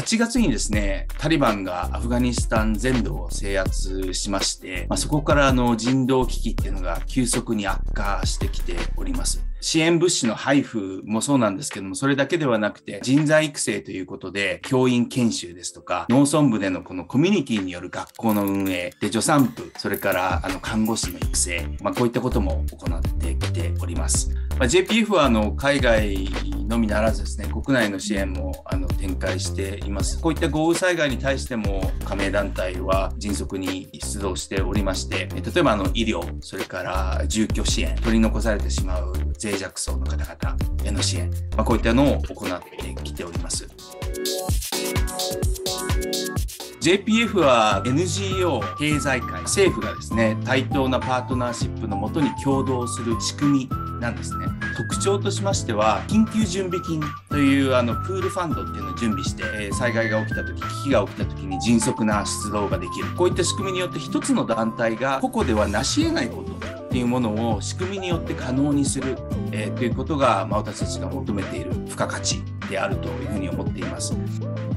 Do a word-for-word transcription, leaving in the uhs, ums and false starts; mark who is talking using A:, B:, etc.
A: ちがつにですね、タリバンがアフガニスタン全土を制圧しまして、まあ、そこからあの人道危機っていうのが急速に悪化してきております。支援物資の配布もそうなんですけども、それだけではなくて人材育成ということで教員研修ですとか、農村部でのこのコミュニティによる学校の運営で助産婦、それからあの看護師の育成、まあ、こういったことも行ってきております。まあ、ジェーピーエフ はあの海外のみならずですね、国内の支援もあの展開しています。こういった豪雨災害に対しても加盟団体は迅速に出動しておりまして、例えばあの医療、それから住居支援、取り残されてしまう脆弱層の方々への支援、まあ、こういったのを行ってきております。ジェーピーエフ は エヌジーオー、経済界、政府がですね、対等なパートナーシップのもとに共同する仕組みなんですね。特徴としましては、緊急準備金というあのプールファンドっていうのを準備して、えー、災害が起きた時、危機が起きた時に迅速な出動ができる。こういった仕組みによって一つの団体が個々では成し得ないことっていうものを仕組みによって可能にする、えー、ということが、まあ、私たちが求めている付加価値であるというふうに思っています。